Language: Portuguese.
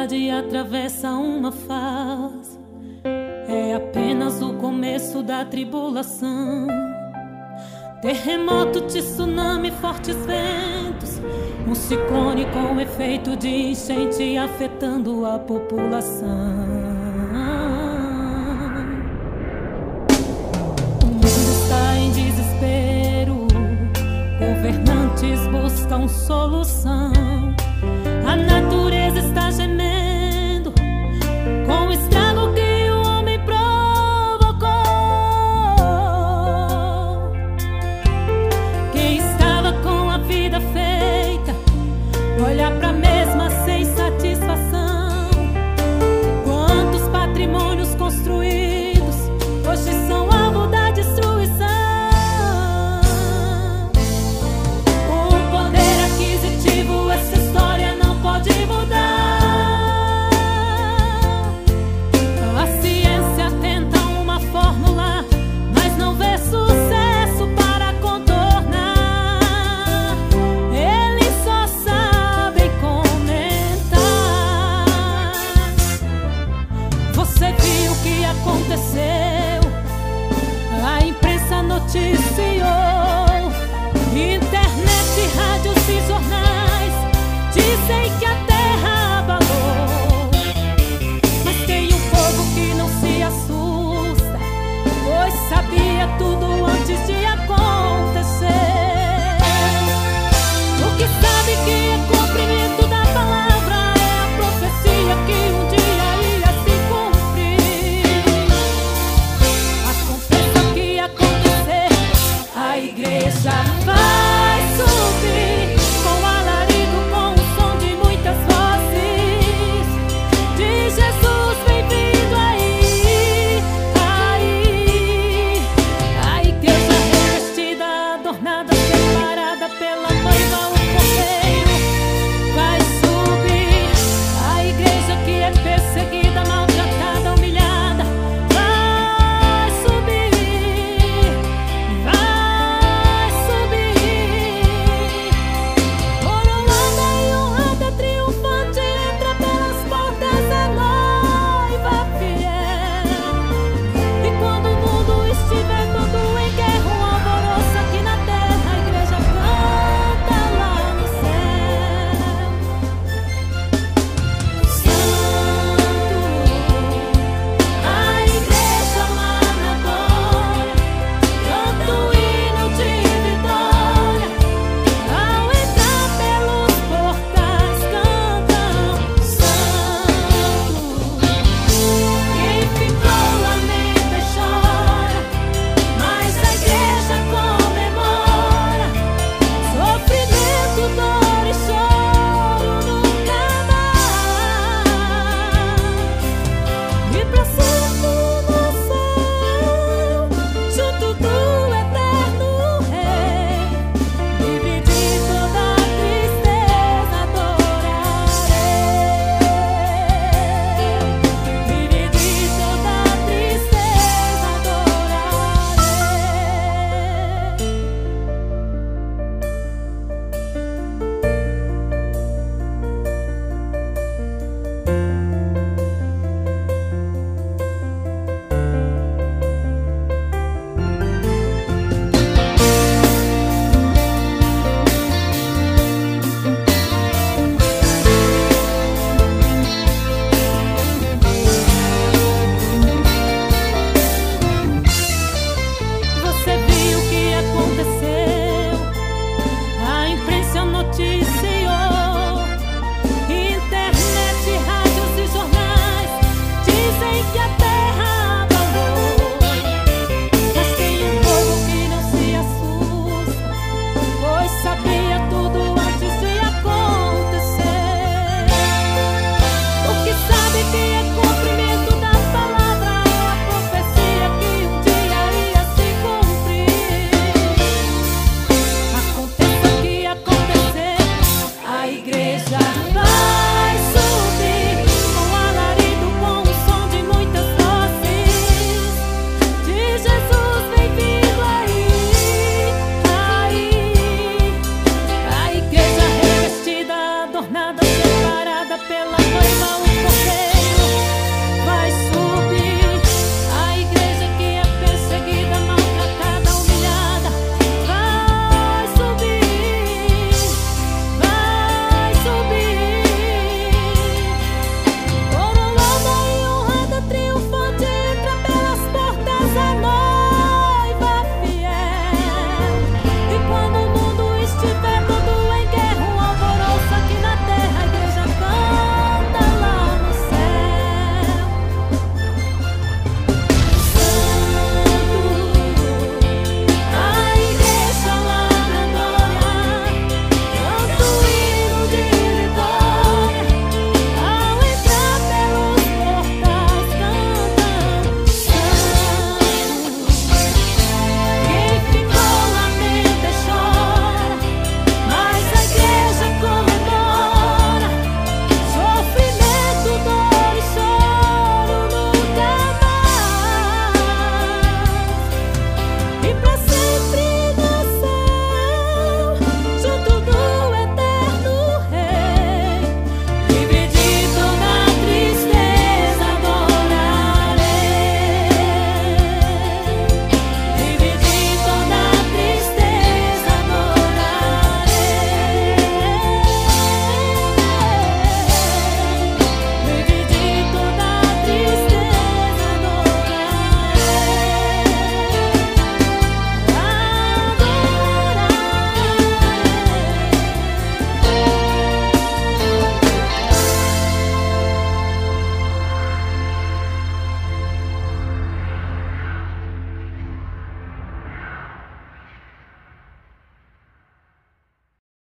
humanidade atravessa uma fase, é apenas o começo da tribulação. Terremoto, tsunami, fortes ventos, um ciclone com efeito de enchente afetando a população. O mundo está em desespero, governantes buscam solução. A natureza está gemendo com o estrago que o homem provocou. Quem estava com a vida feita olha pra mesma sem satisfação. Quantos patrimônios construídos hoje são alvo da destruição. O poder aquisitivo, essa história não pode mudar. A ciência tenta uma fórmula, mas não vê sucesso para contornar. Eles só sabem comentar. Você viu o que aconteceu? A imprensa noticia